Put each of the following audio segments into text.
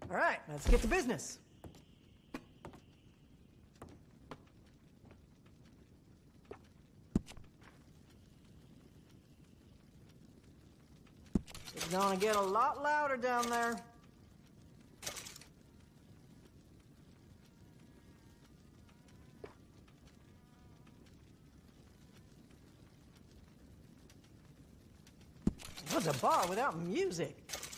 All right, let's get to business. It's gonna get a lot louder down there. What's a bar without music?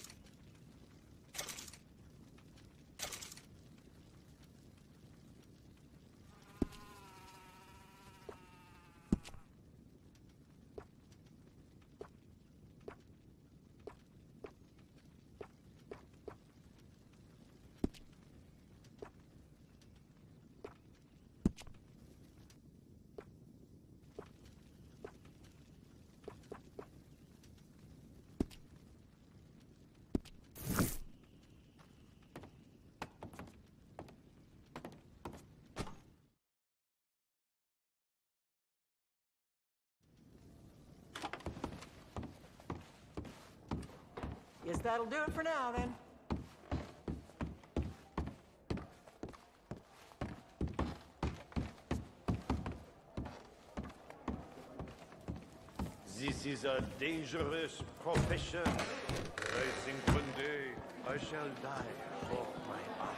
Guess that'll do it for now, then. This is a dangerous profession. I think one day I shall die for my art.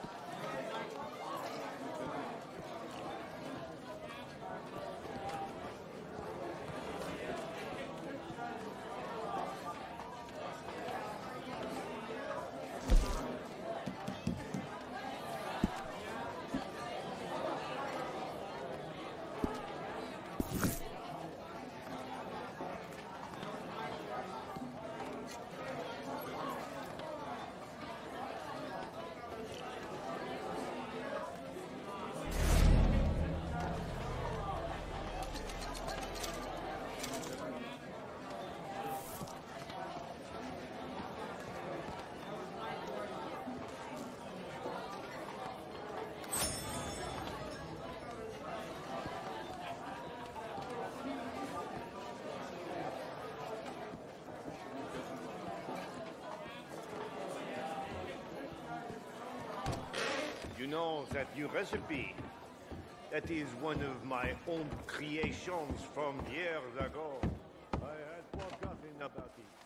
You know that new recipe? That is one of my own creations from years ago. I had forgotten about it.